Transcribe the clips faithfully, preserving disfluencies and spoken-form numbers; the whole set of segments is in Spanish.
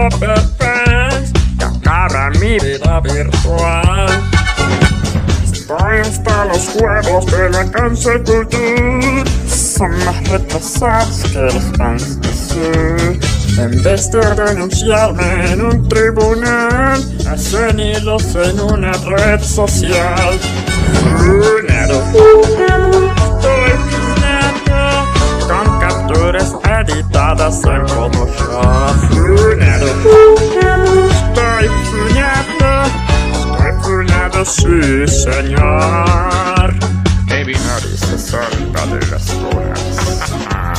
perfecto y acaba mi vida virtual. Estoy hasta los huevos de la cancel culture. Son más retrasados que los fans de Sur. En vez de denunciarme en un tribunal, hacen hilos en una red social. Funado, estoy funado, con capturas editadas en Photoshop. Funado, estoy funado, estoy funado, sí señor. Baby nadie se salva de las horas.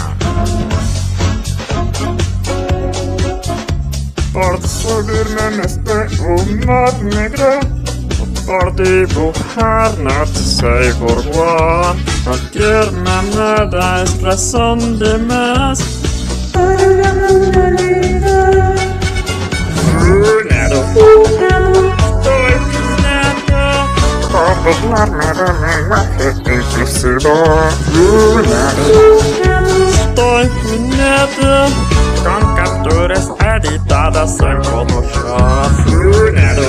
Por subirme en este humor negro, por dibujar not safe for war. Cualquier mamada es razón de más para la normalidad. Funado, estoy funado, por burlarme de lenguaje inclusivo. Funado, estoy funado, con capturas editadas en Photoshop. Funado,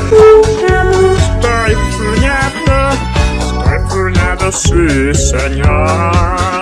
estoy funado, estoy funado, sí señor.